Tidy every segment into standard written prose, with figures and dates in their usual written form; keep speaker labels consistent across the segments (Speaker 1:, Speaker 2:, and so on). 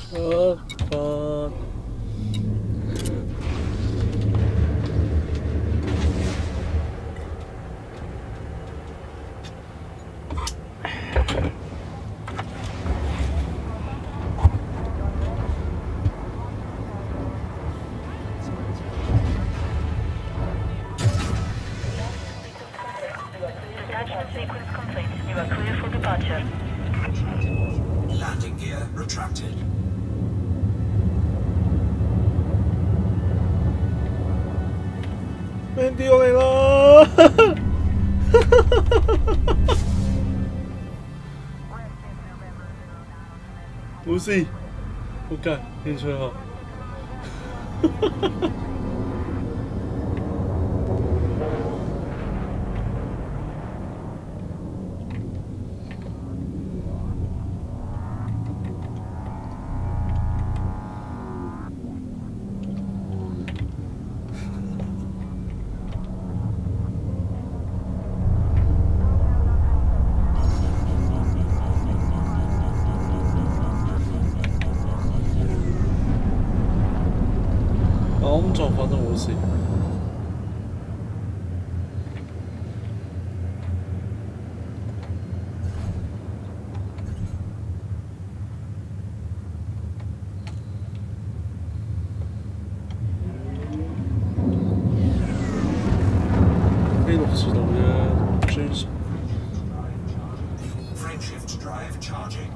Speaker 1: Oh, fuck.
Speaker 2: Detachment sequence complete. You are clear for departure.
Speaker 3: Landing gear retracted.
Speaker 1: Mandy 我嚟啦！冇事，仆街，興趣下。我咁撞法都冇事。飛60度啫，專屬。
Speaker 3: Frameshift drive charging.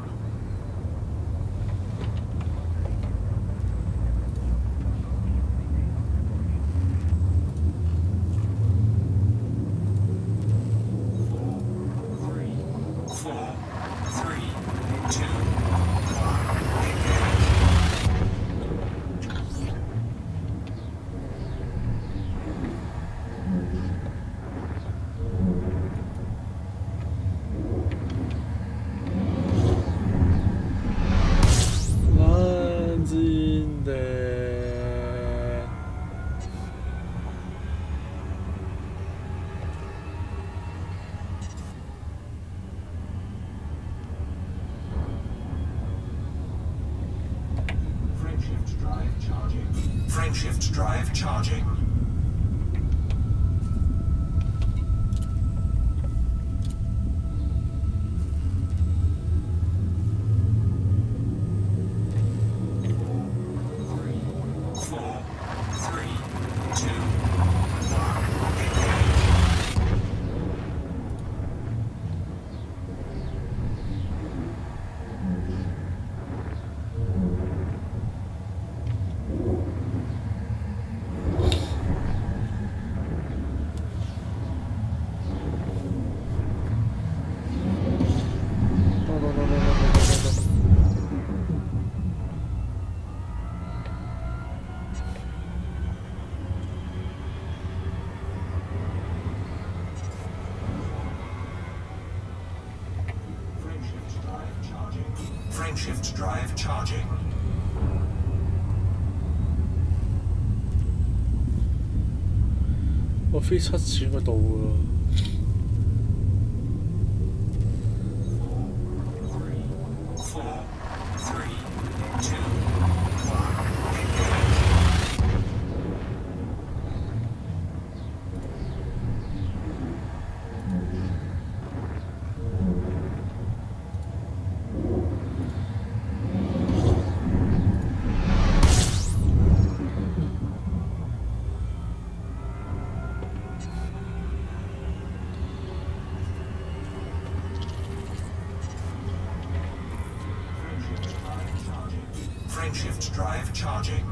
Speaker 3: Frameshift drive charging. Frameshift drive charging.
Speaker 1: 我飛7次應該到㗎啦。
Speaker 3: Frameshift drive charging.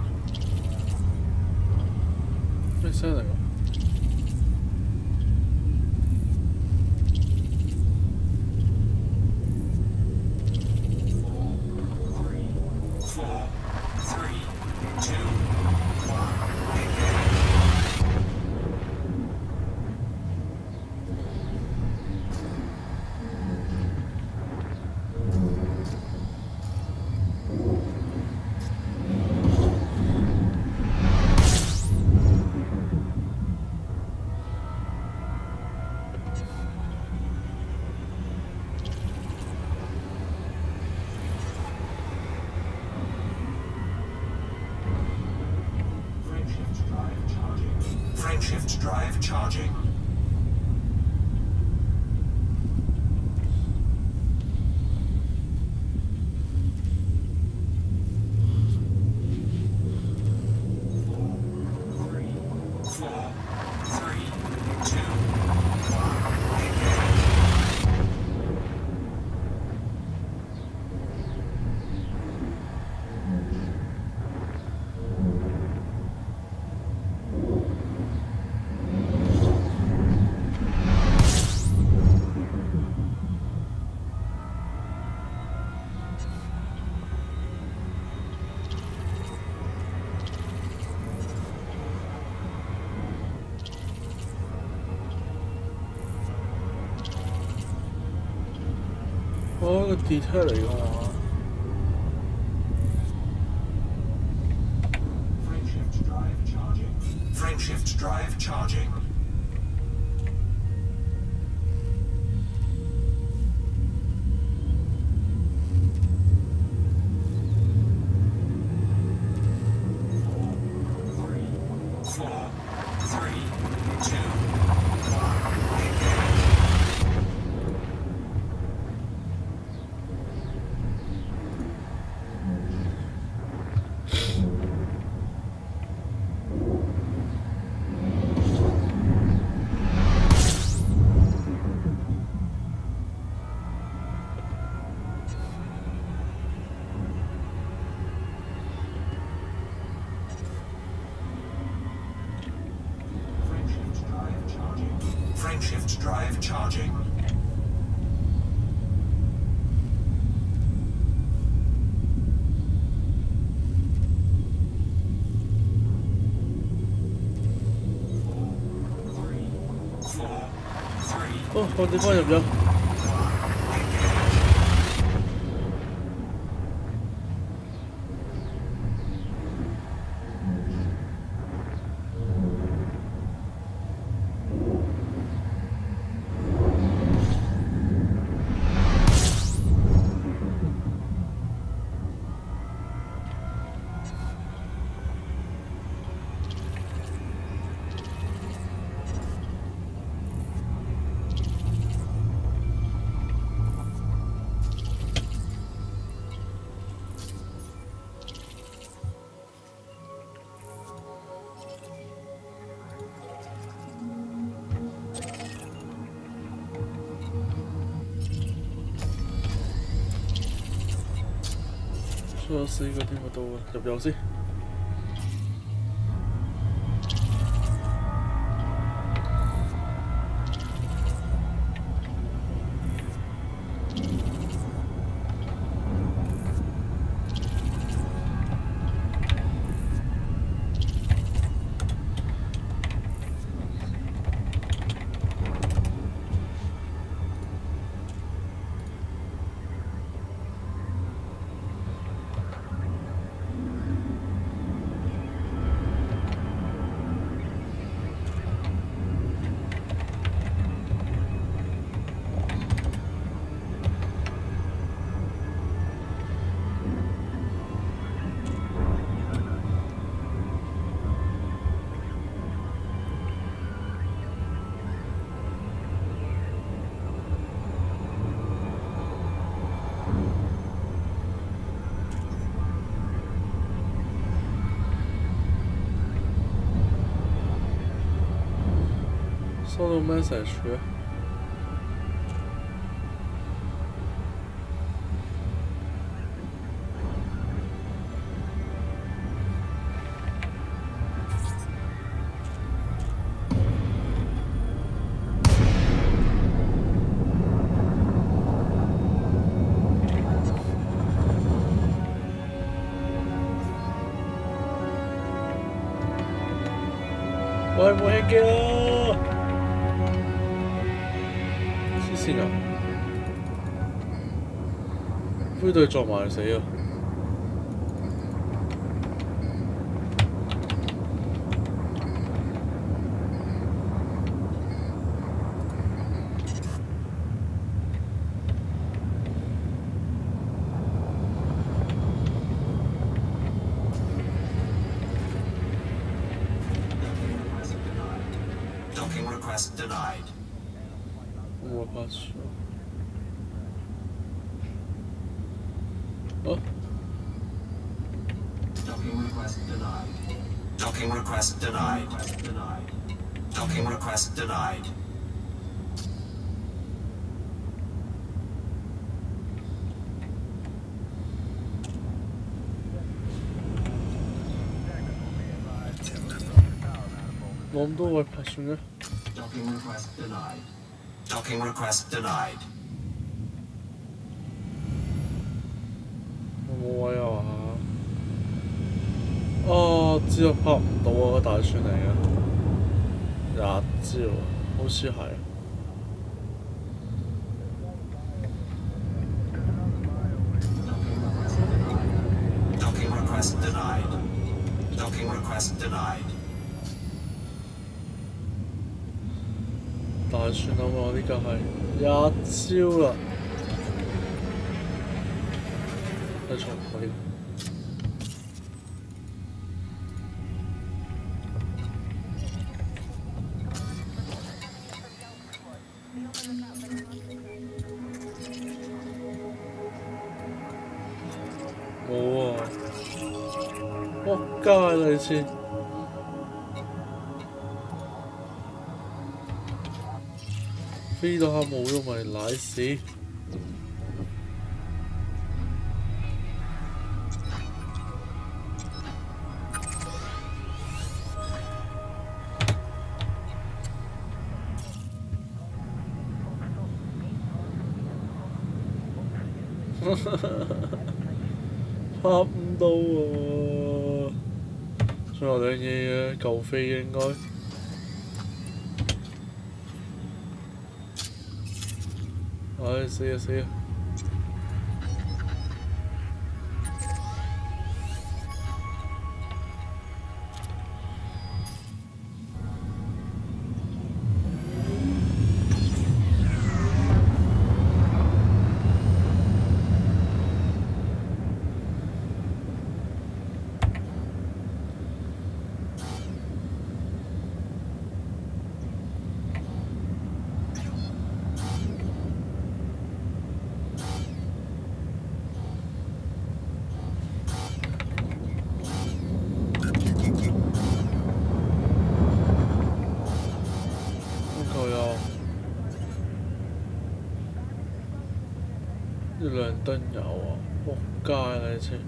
Speaker 1: 咩聲嚟㗎？
Speaker 3: charging.
Speaker 1: 哦，個 detail 嚟㗎嘛。
Speaker 3: Frameshift drive charging. Frameshift drive charging. Frameshift drive charging.
Speaker 1: Oh, 我地方入咗。仲有4個點就到啊！入油先。收到 message 嘅。喂，冇輕機啦！黐線啊！灰隊撞埋死啊！
Speaker 3: Docking denied.
Speaker 1: 我怕死。哦。
Speaker 3: Docking request denied. Docking request denied. Docking request denied.
Speaker 1: 我咁多位拍算嘅。
Speaker 3: Docking request denied. Docking request denied.
Speaker 1: 我冇位啊嘛？哦，知道拍唔到啊，個大船嚟嘅，20招，好似係。
Speaker 3: Docking request denied. Docking request denied.
Speaker 1: 大船啊嘛，呢個係20招啦。再重我呢個。 冇啊！仆街啦你先，飛到下冇咗咪賴屎！拍唔到喎，仲有兩嘢嘅，夠飛嘅應該。唉，死啊死啊！呢兩噸油啊！仆街啦你先，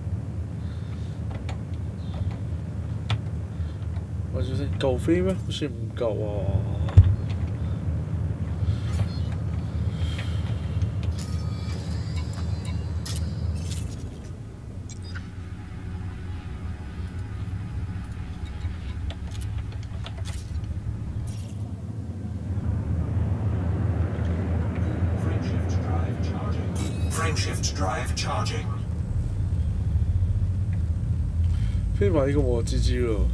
Speaker 1: 我住先夠飛咩？好似唔夠啊！
Speaker 3: Frameshift drive charging.
Speaker 1: 飛埋呢個我知知咯。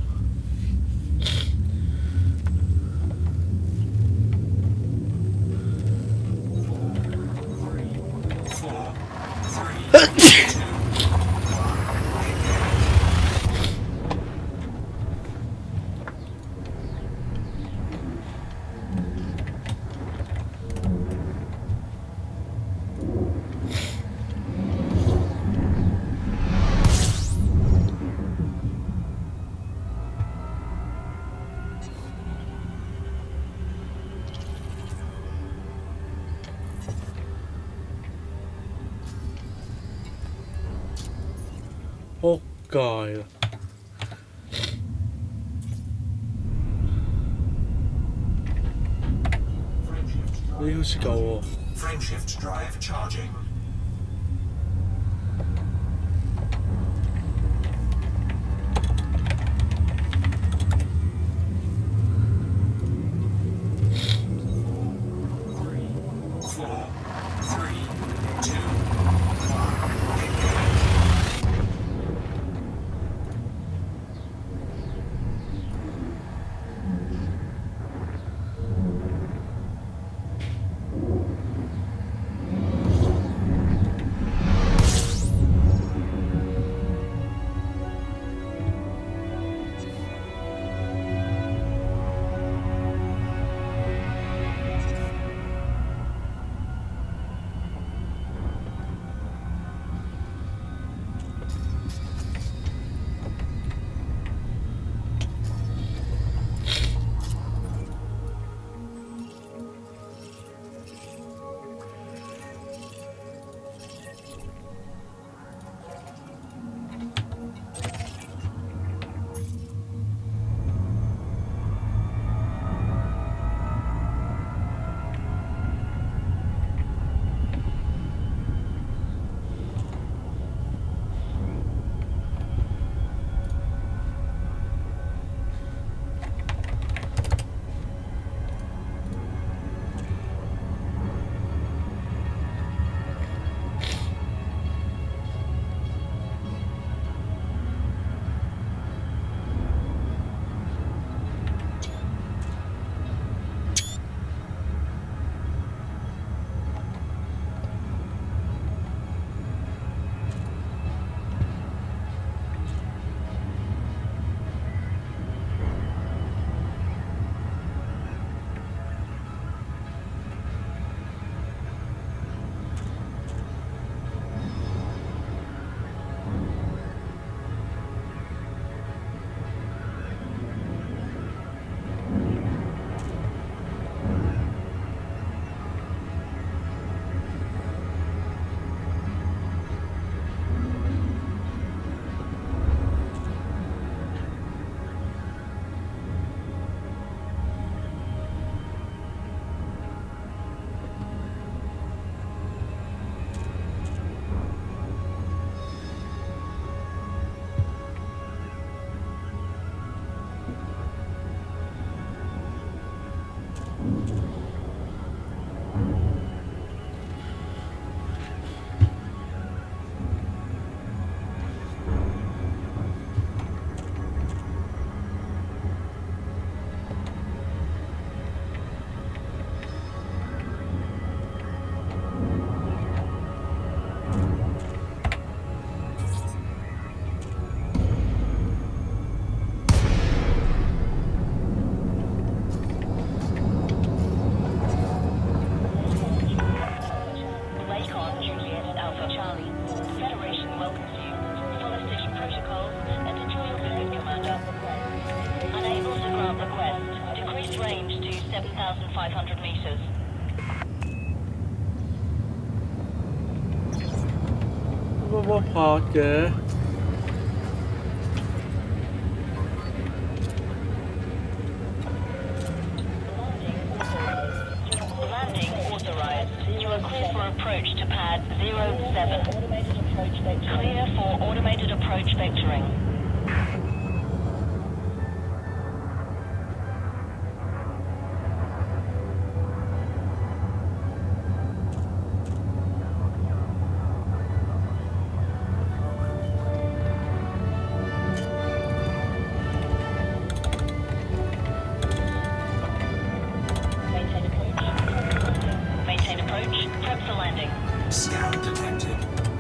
Speaker 1: 仆街啦！你好似夠喎。
Speaker 3: Frameshift drive charging.
Speaker 1: 乜拍嘅？
Speaker 2: Landing authorized. You are clear for approach to pad 07. Clear for automated approach vectoring. Maintain approach. Prep for landing.
Speaker 3: Scan detected.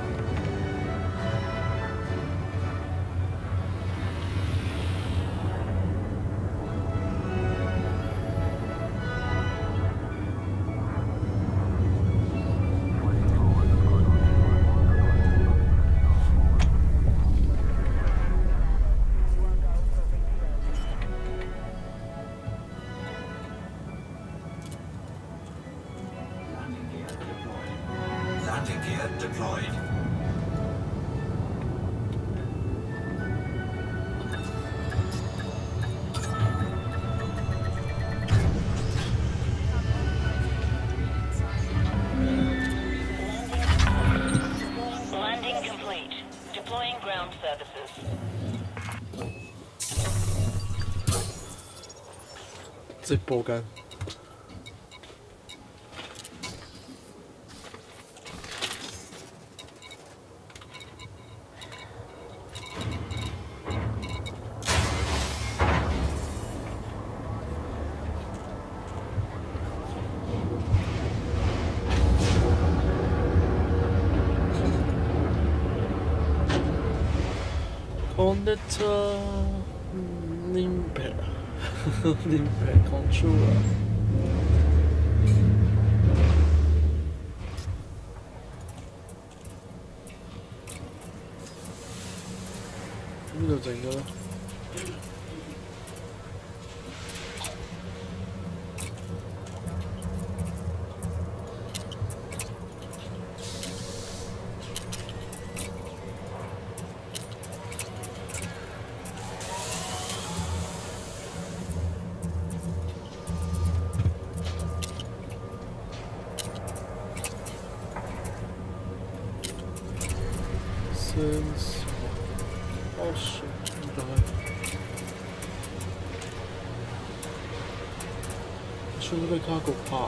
Speaker 3: Landing gear deployed.
Speaker 2: Landing complete. Deploying ground services.
Speaker 1: 直播緊。Connector limpet limpet controller。邊度整嘅咧？Sensor. Oh shit, I'm dying. Should we cargo park?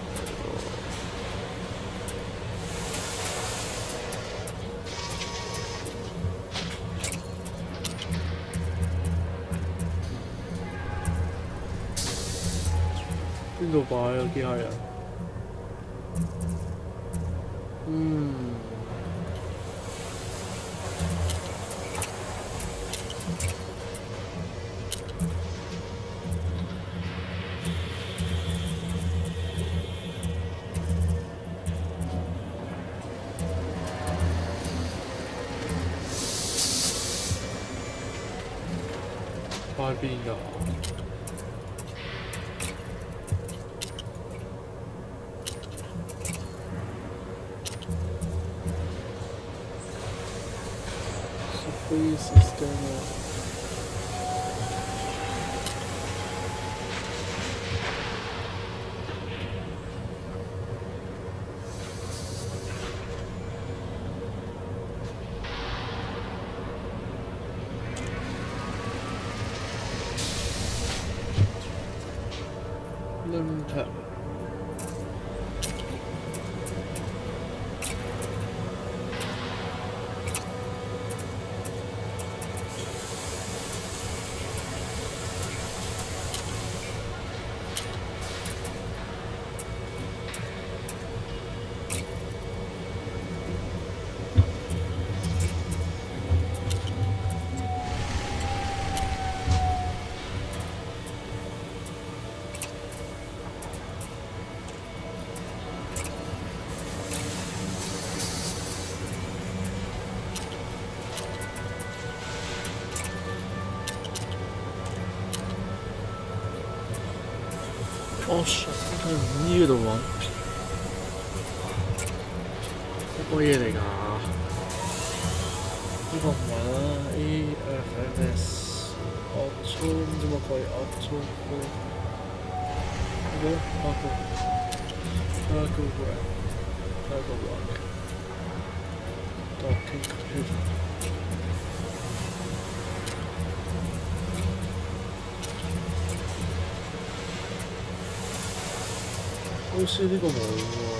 Speaker 1: 邊度擺啊機械人？擺邊啊？Space scanner。Limpet。Oh shit！佢唔呢度揾，乜鬼嘢嚟㗎？ 呢個唔係啦，AFMS auto 唔知乜鬼 auto 呢個rock talking computer。 好似呢個冇喎。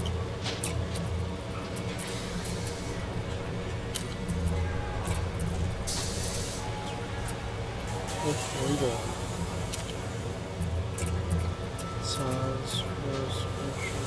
Speaker 1: 我呢個 transverse motion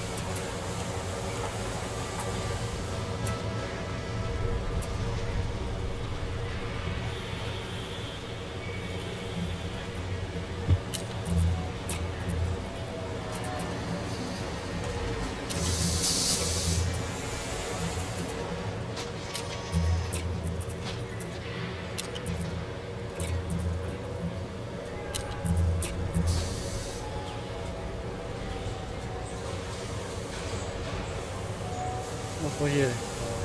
Speaker 1: 乜鬼嘢嚟？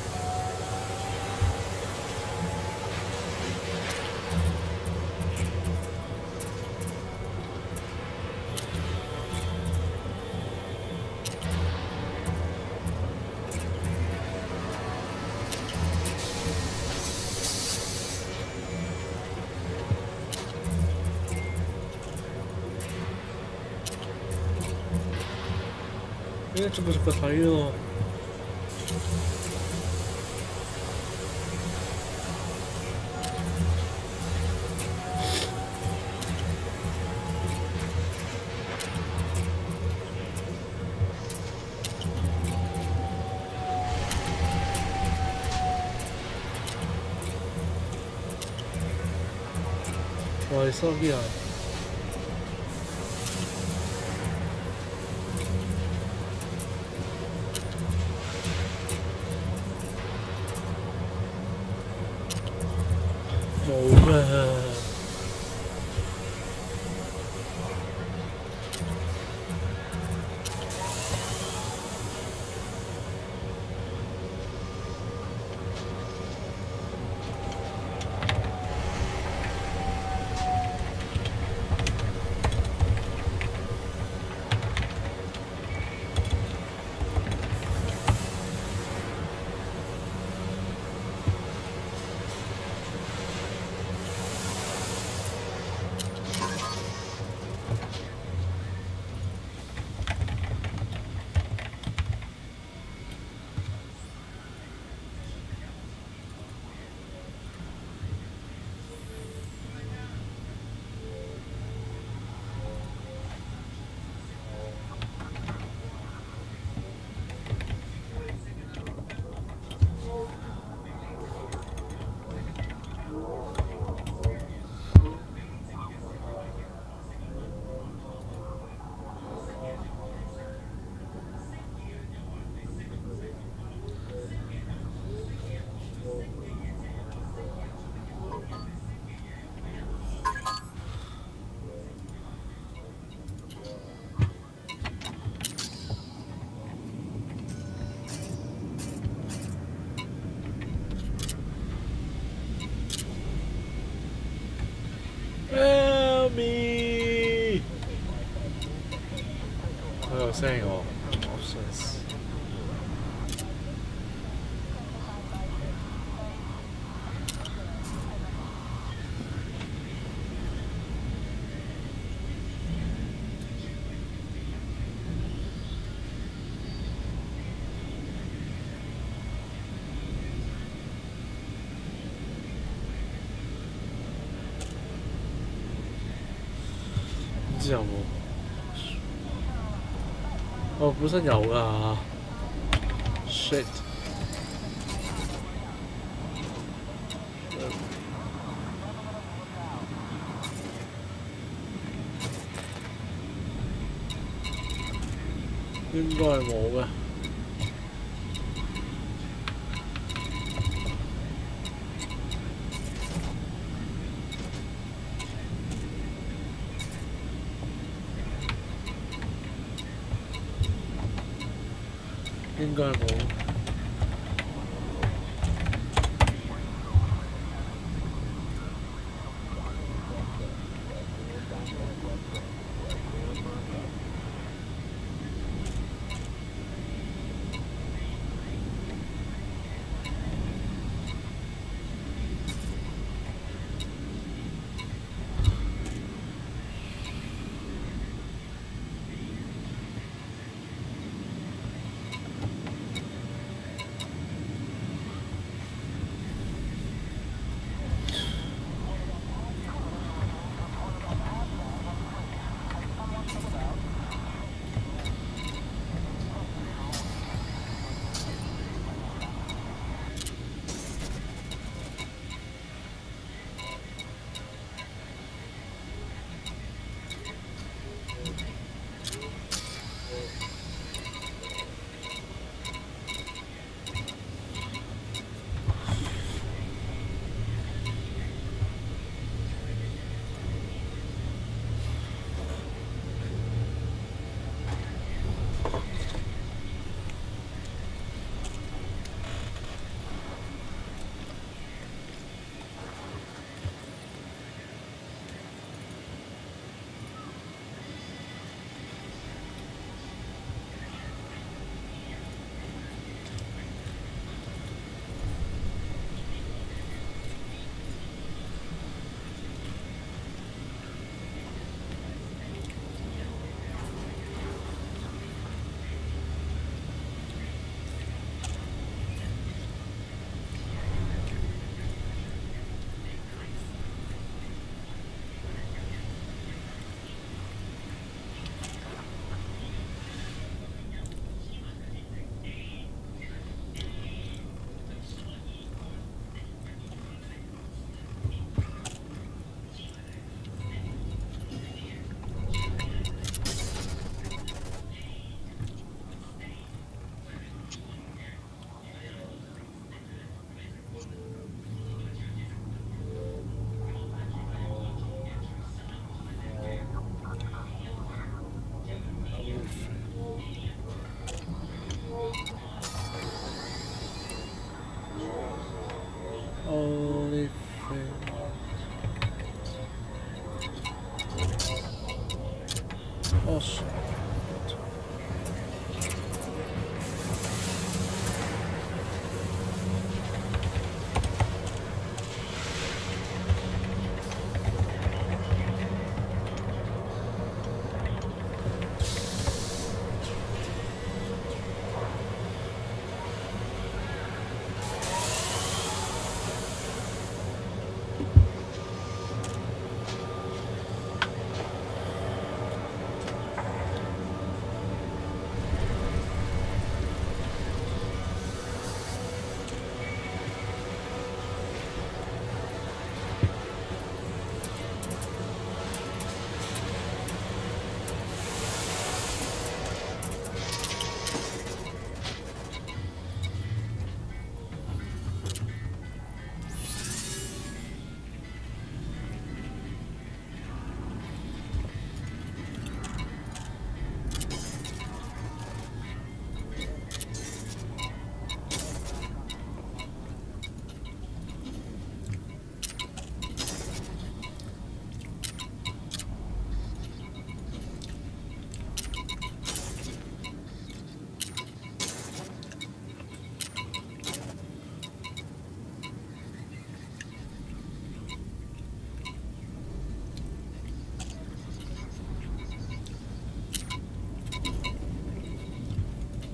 Speaker 1: 逐個睇喎。 我係收邊啊？冇㗎。 Amy， 佢有聲喎 ，options。唔知有冇？我本身有㗎。shit。應該係冇嘅。應該冇。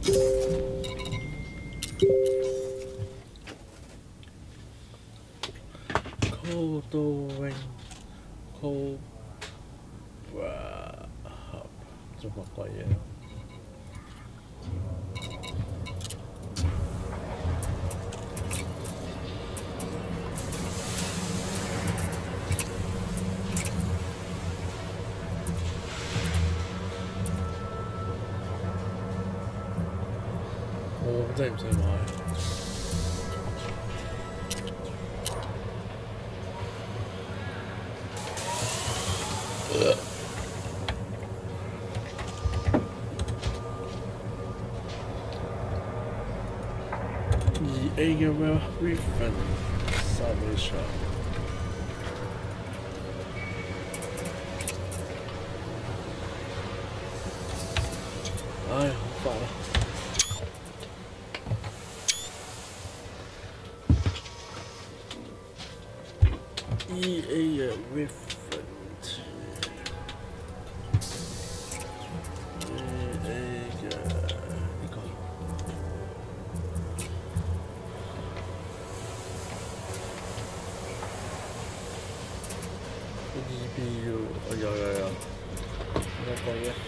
Speaker 1: 高度泳，高做乜鬼嘢？我真係唔使買。2A 嘅 Well Riven 3A 上。唉，好煩啊！2A 嘅 Riven。有，乜鬼嘢？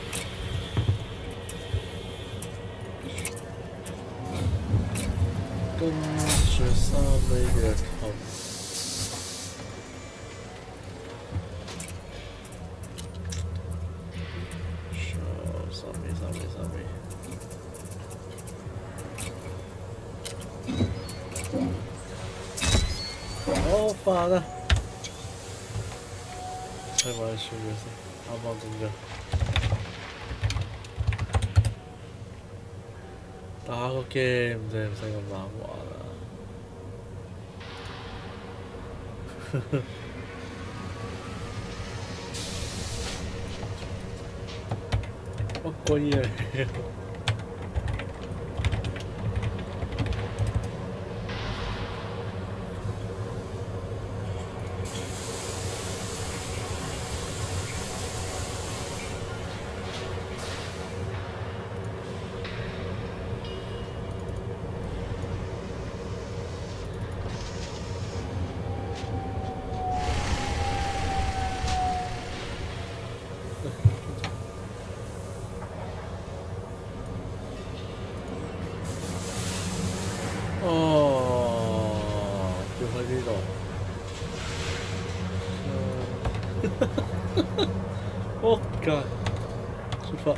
Speaker 1: 跟住3A 嘅頭，3A，好煩啊！睇埋啲數據先，啱啱整咗。打個 game 啫，唔使咁難玩啊！乜鬼嘢嚟？要喺呢度。仆街！出發。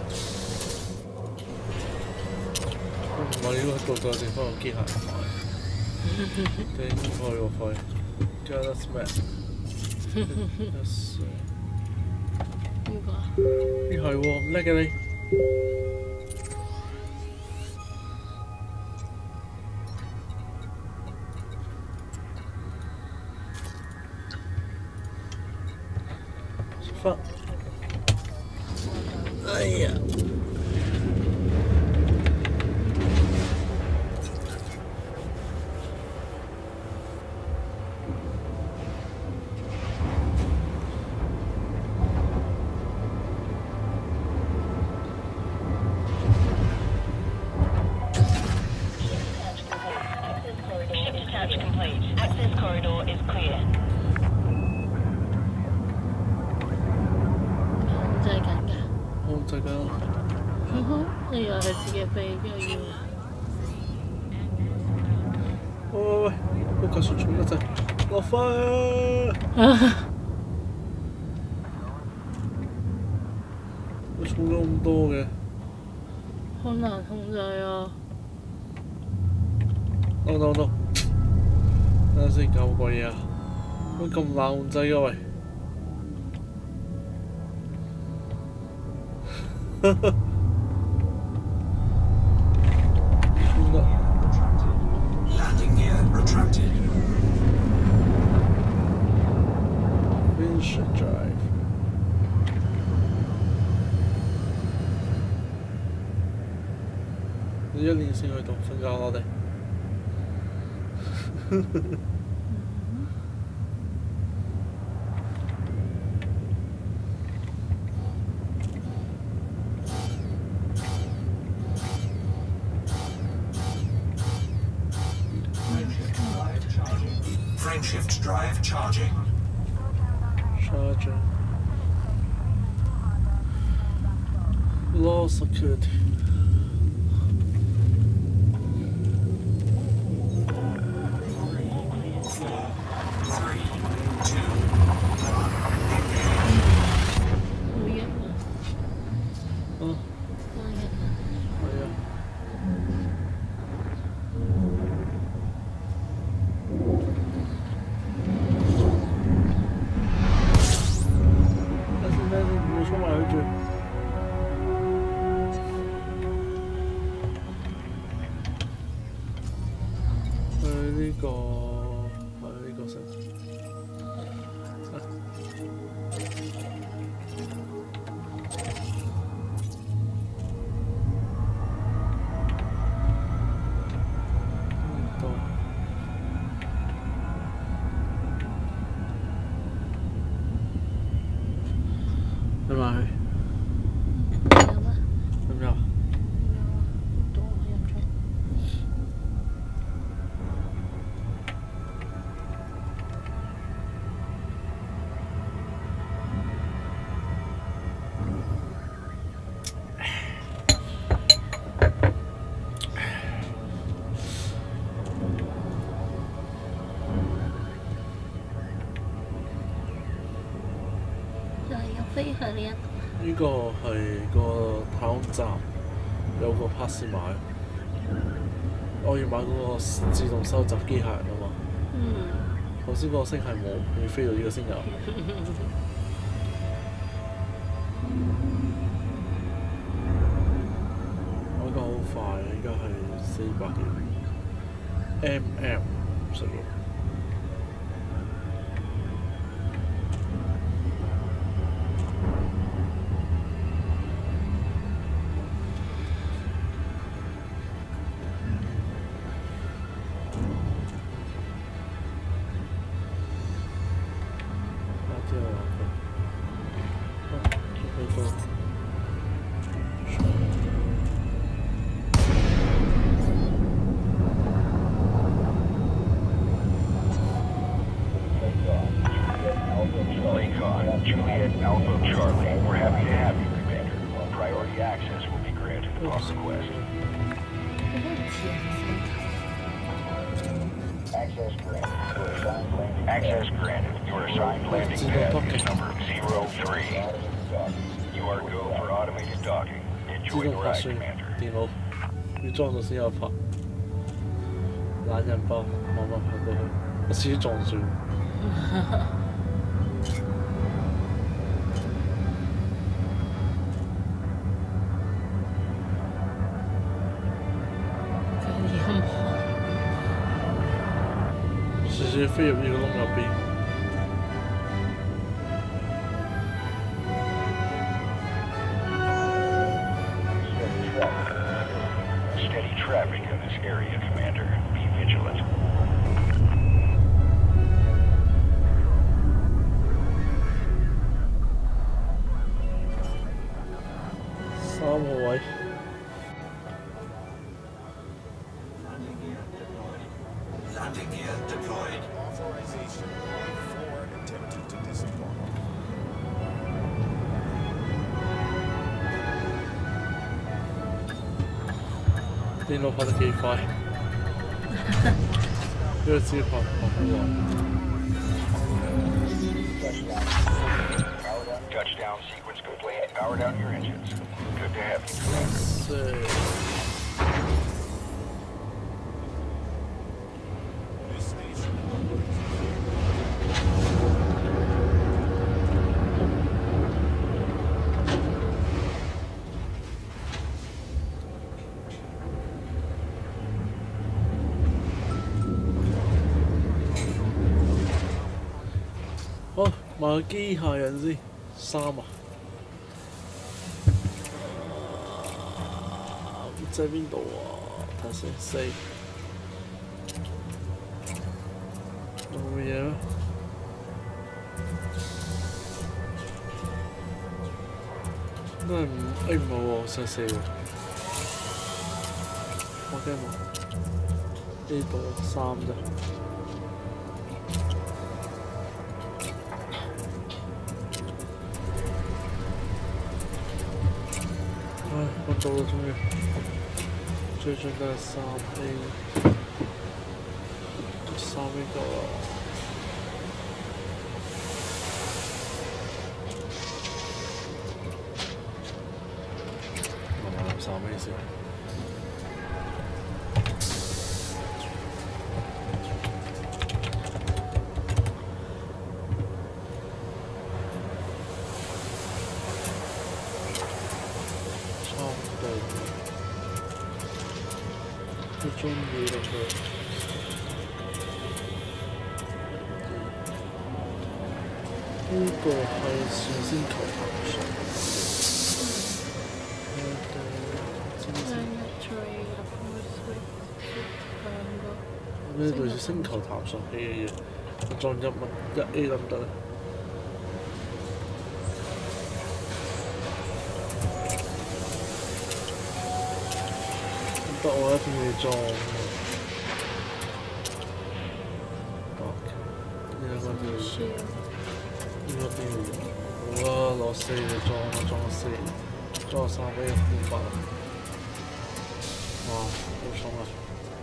Speaker 1: 唔係呢個度地方有機械人買。頂開個肺。Got us mad。Yes。
Speaker 4: 邊個啊？
Speaker 1: 咦係喎，唔叻嘅你。哎呀！
Speaker 4: 你以為係自己飛嘅要？
Speaker 1: 喂，個架船重得滯，落翻啊！佢重咗咁多嘅，
Speaker 4: 好難控制啊
Speaker 1: ！no，等陣先，搞鬼嘢啊！乜咁難控制嘅喂？
Speaker 3: Landing gear retracted.
Speaker 1: Windshield drive. 你一年先去到瞓覺我哋。
Speaker 3: Frameshift drive charging.
Speaker 1: Charging. Low security.呢個係個太空站，有個 pass 買。我要買嗰個自動收集機械人啊嘛。頭先嗰個星係冇，要飛到呢個星有。我依家好快，依家係400幾 mm 食喎。
Speaker 5: Access granted. Your assigned landing pad is number 03. You are go for automated docking. Enjoy the ride, Commander.
Speaker 1: 電腦要裝到先有拍，懶人包慢慢拍過去，我自己撞船。直接飛入呢個窿入邊。
Speaker 5: Steady traffic in this area, Commander. Be vigilant.
Speaker 1: 3個位。
Speaker 3: Landing gear deployed.
Speaker 6: Authorization before attempting to disembark.
Speaker 1: 電腦拍得幾快，呢個自己拍好耐。
Speaker 5: Touchdown sequence complete. Power down your engines. Good to have you, Commander.
Speaker 6: This station.
Speaker 1: 好，買個機械人先，3啊！喺邊度啊？睇下先，4冇嘢咩？都係唔，唔好喎，想4喎。我驚冇，呢度3啫。 到啦，終於最終都係3A， 3A 夠啦。慢慢3A 先。都中意咁佢。呢個係上星球行上。咩類似星球探索器嘅嘢，裝1A 得唔得咧？得我一定要裝嘅。呢兩個都要，呢個都要用。好啦，攞4就裝啦，裝4，裝3A 1發。哇，好重啊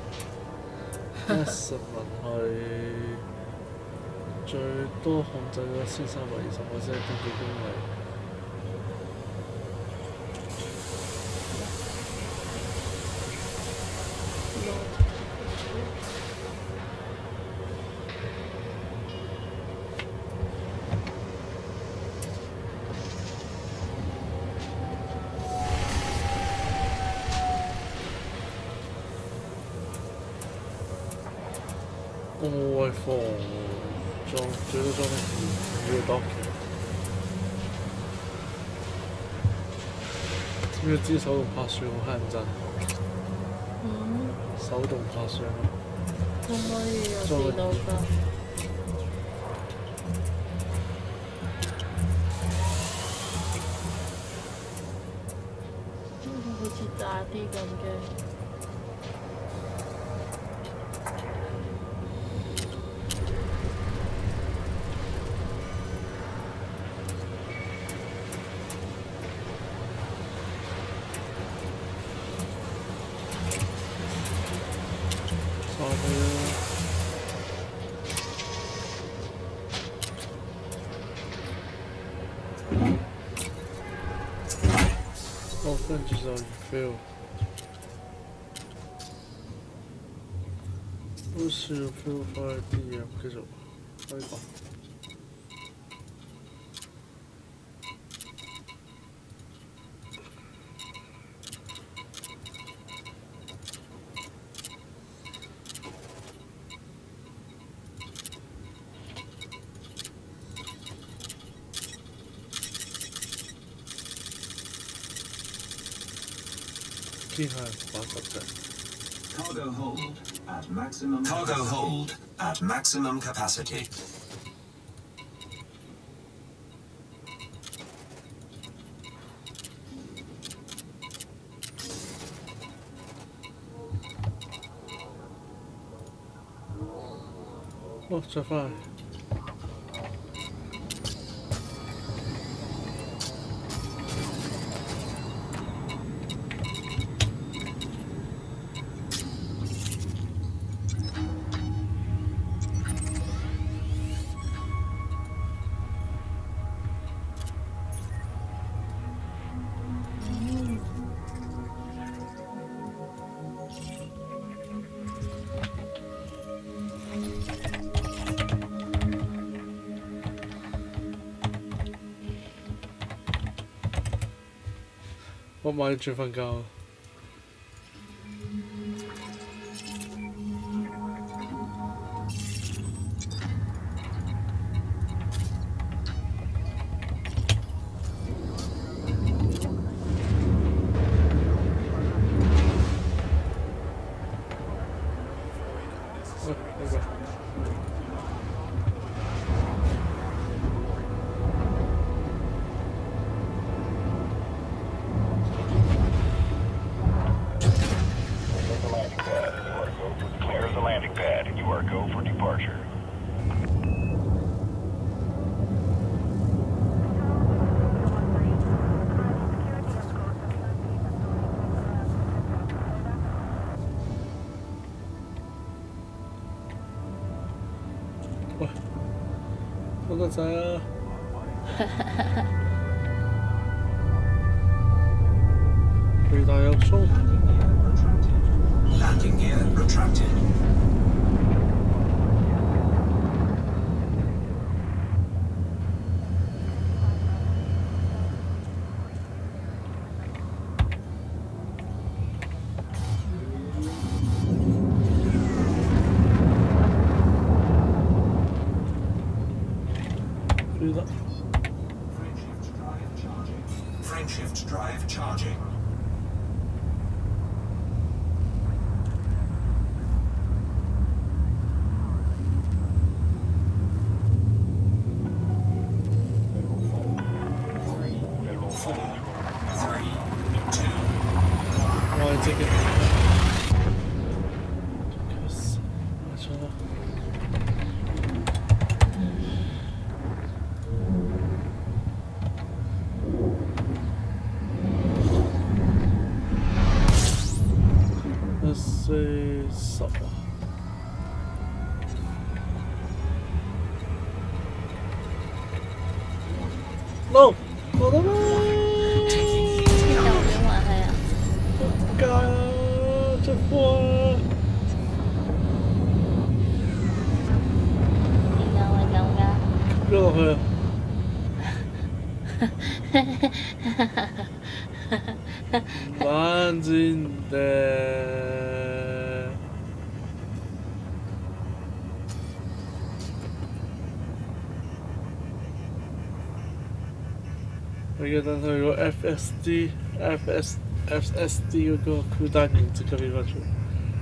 Speaker 1: ！S 文係最多控制咗1320個即係登記公里。我冇位放喎，裝最多裝得2個 dock。知唔知支手動拍算好乞人憎？手動拍算啊！
Speaker 4: 可唔可以有電腦㗎？好似大啲咁嘅。跟住就 refill， 都需要 refill 翻啲嘢，繼續開講。
Speaker 3: Cargo hold at maximum. Cargo hold at maximum capacity.
Speaker 1: Oh, so far.我買住瞓覺。 我個仔啊！巨大有衝。
Speaker 3: Landing gear retracted. Frameshift drive charging.
Speaker 1: No， 我的媽！
Speaker 7: 邊度邊話係啊？
Speaker 1: 仆街啊！出貨啊！
Speaker 7: 點解會咁㗎？
Speaker 1: 飆落去啊！冷戰的。 我記得佢個 FSD 嗰個酷單形即刻變翻出嚟。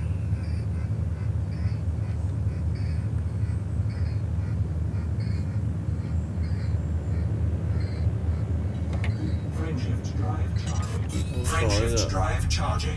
Speaker 3: Frameshift drive charging.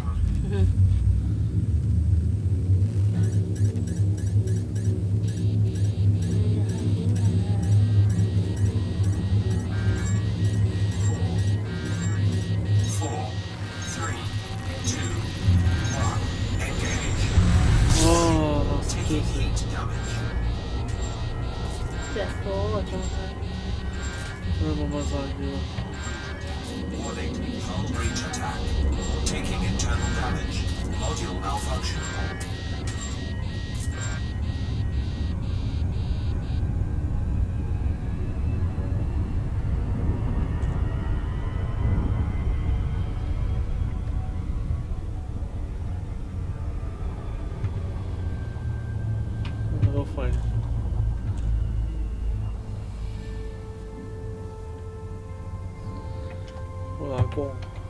Speaker 3: Warning, hull breach attack. Taking internal damage. Module malfunction.
Speaker 1: Go find. Go.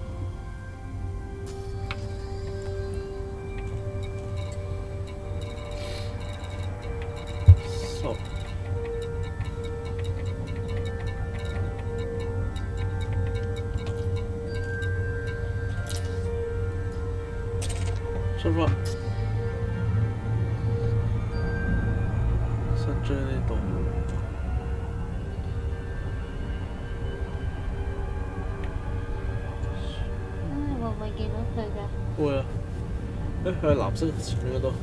Speaker 1: So.出發。伸張呢度。
Speaker 7: 會見到佢嘅。
Speaker 1: 會啊！誒，佢係藍色前面嗰度。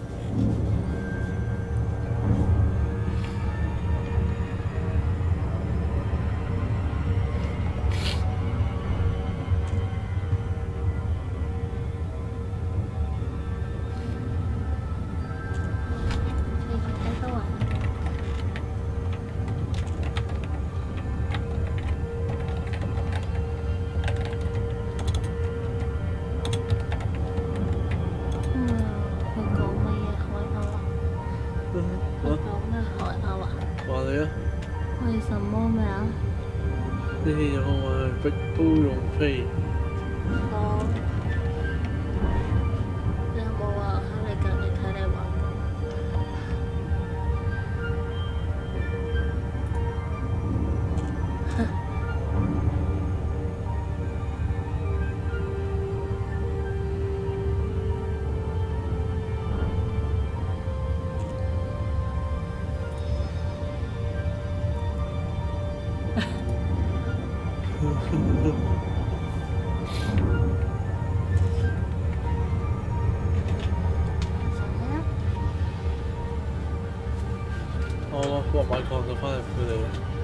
Speaker 7: 為什麼咩啊？
Speaker 1: 呢啲有我係不用飛。
Speaker 7: 哦，你有冇話喺你隔離睇你玩？
Speaker 1: 我買礦就翻嚟配你。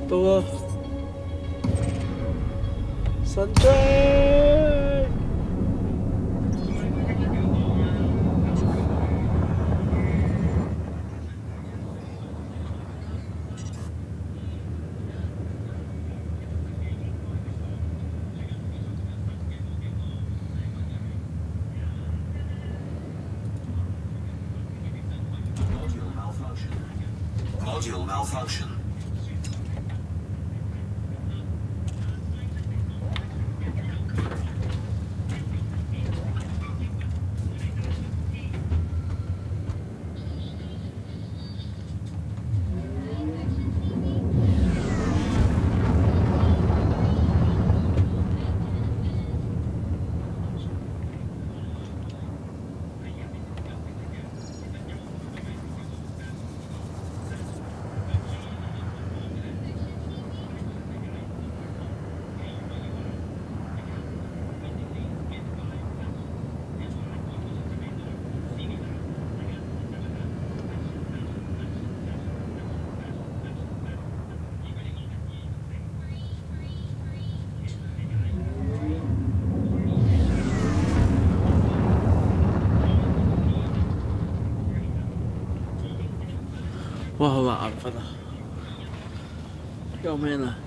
Speaker 1: 到啦！神蹟！
Speaker 3: Module malfunction.
Speaker 1: 哇，好眼瞓啊！救命啊！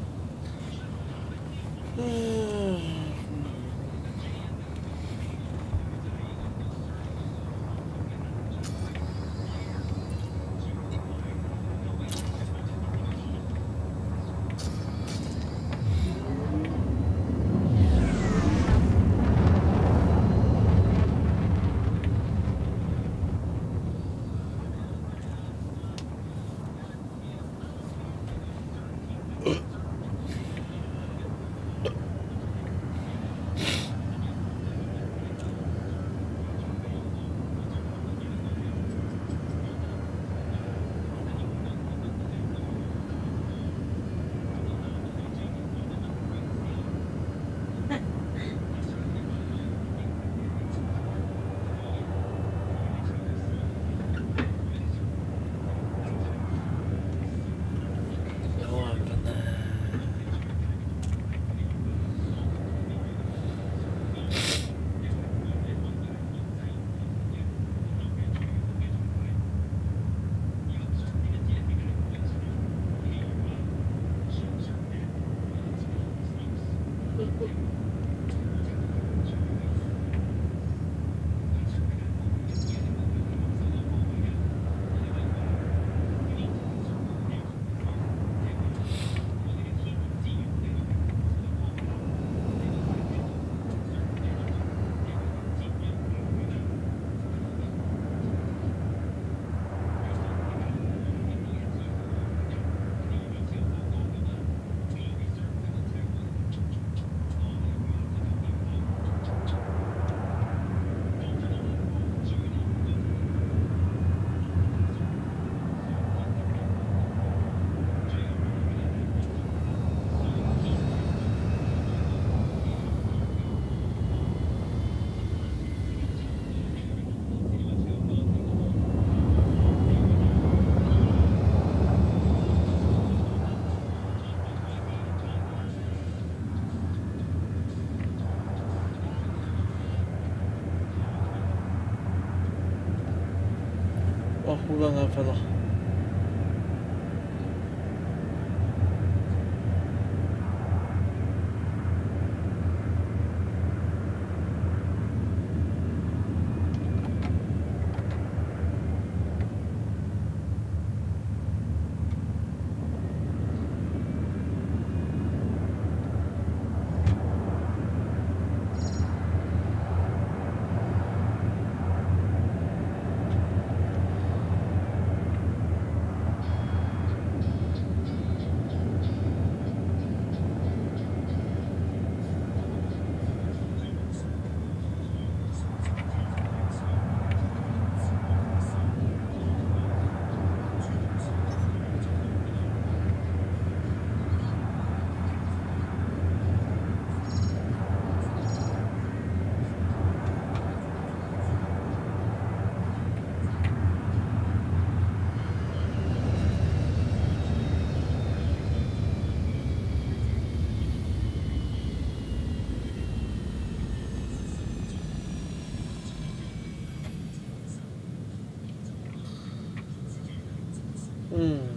Speaker 1: 哇，好眼瞓啊！ 嗯。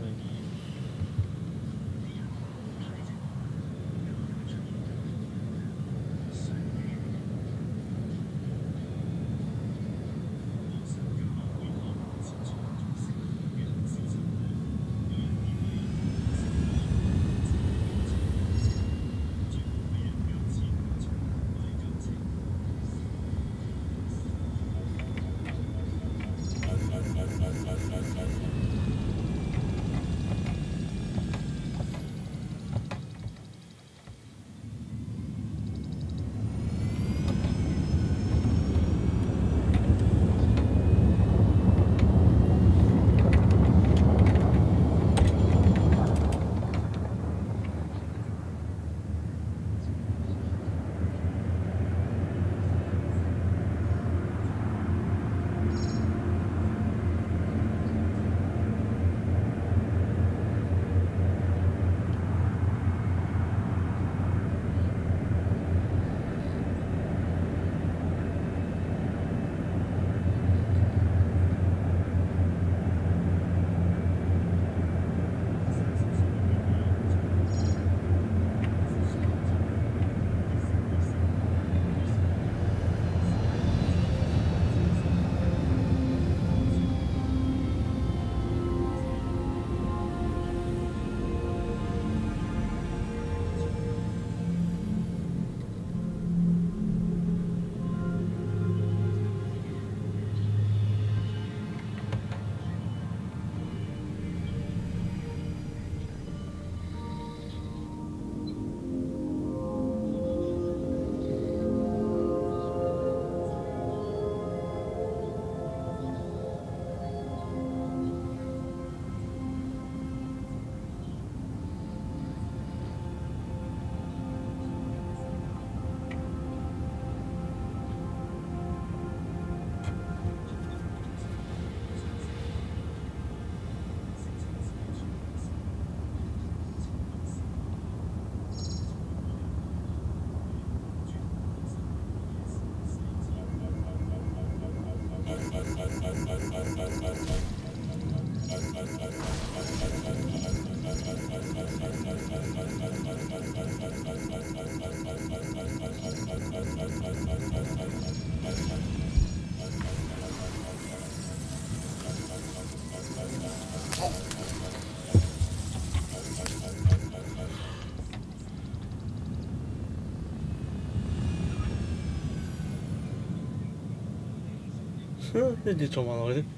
Speaker 1: 一直做埋落去。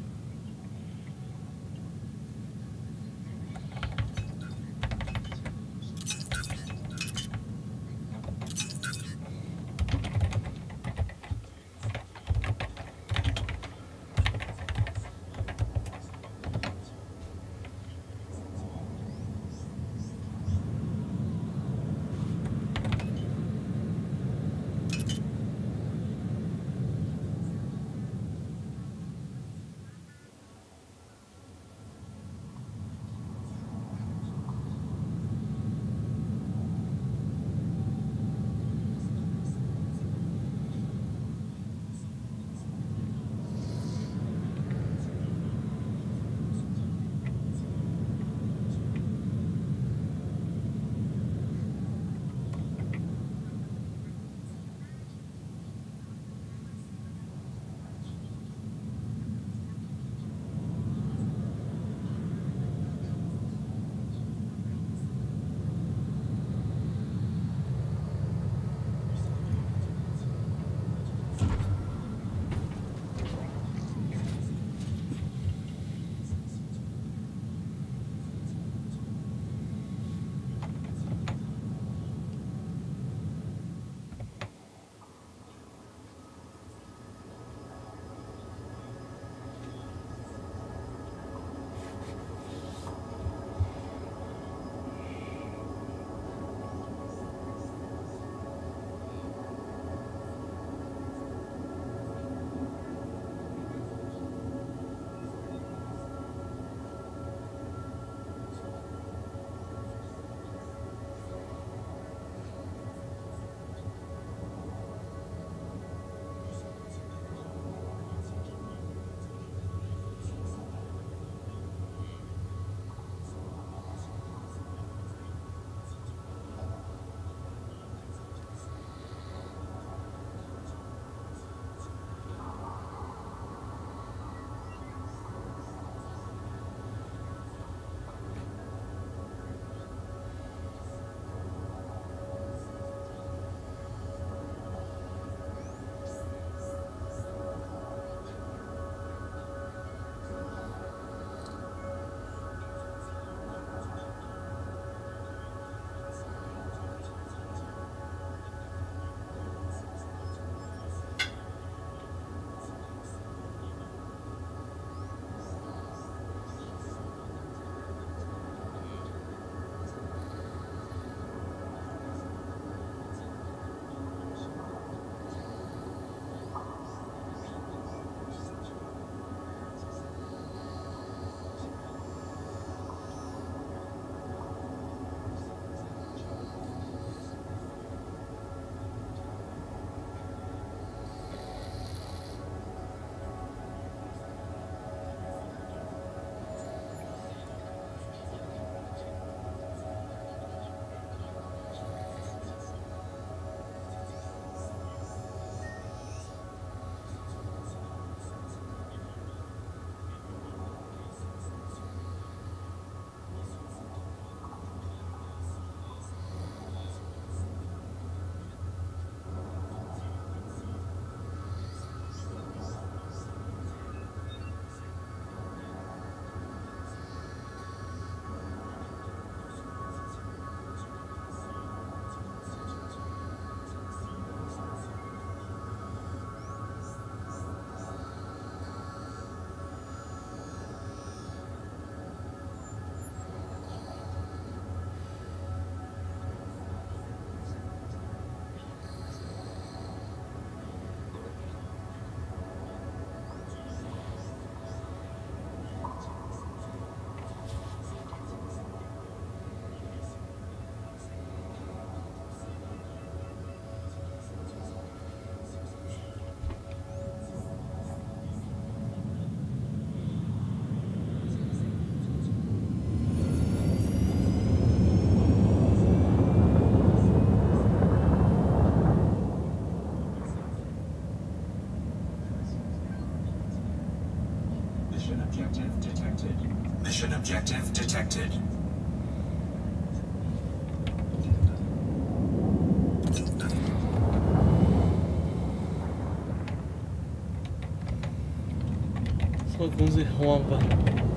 Speaker 3: Mission objective detected.
Speaker 1: So公司好眼瞓。